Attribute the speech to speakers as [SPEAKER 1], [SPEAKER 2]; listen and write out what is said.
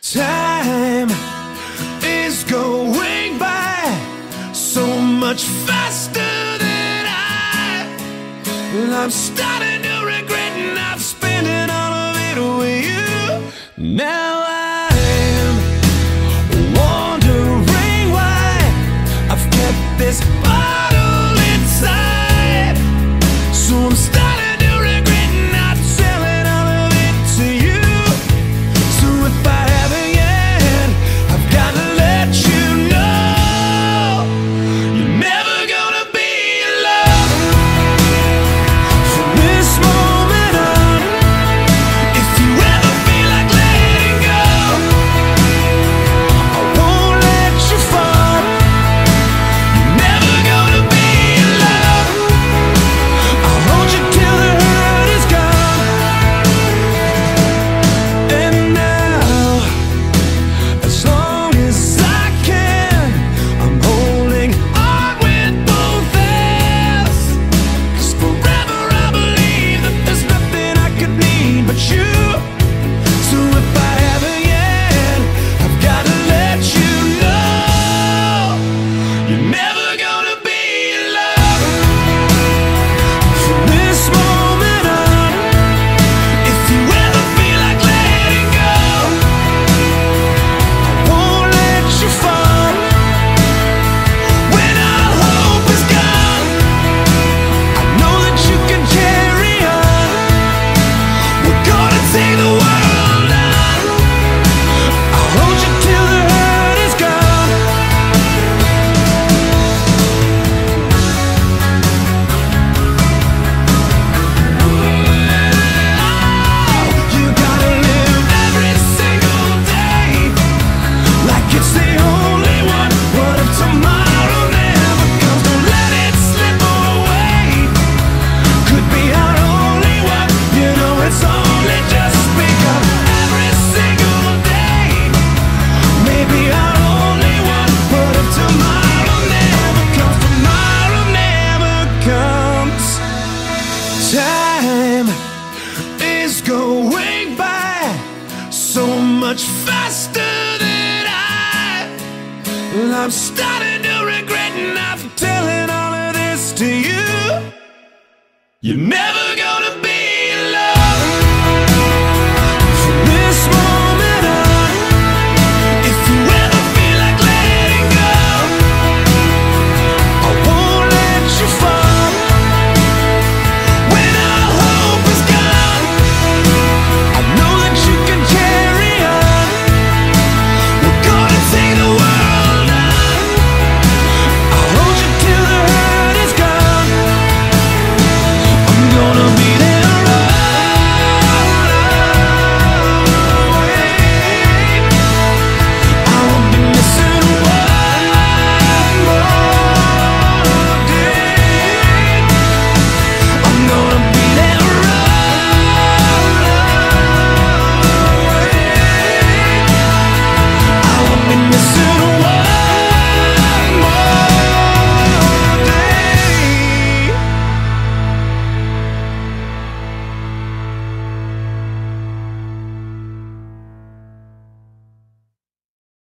[SPEAKER 1] Time is going by so much faster than I'm starting to regret not spending all of it with you. Now I'm wondering why I've kept this bottle inside. So I'm starting to regret not selling all of it to you. So if I haven't yet, I've got to let you know you're never gonna be alone from this moment on. If you ever feel like letting go, I won't let you fall. You're never gonna be alone. I'll hold you till the hurt is gone. And now, as long as I can, I'm holding on with both hands. 'Cause forever I believe that there's nothing I could need but you. So if I haven't yet, I've got to let you know you're never gonna be alone from this moment on. If you ever feel like letting go, I won't let you fall. When all hope is gone, I know that you can carry on. We're gonna take the world on. I'll hold you till the hurt is gone. You gotta live every single day like it's the only one. What if tomorrow never comes? Don't let it slip away. Could be our only one. You know it's only just begun. Every single day, maybe our only one. What if tomorrow never comes? Tomorrow never comes. Time is going by so much faster than I'm starting to regret not telling all of this to you. You never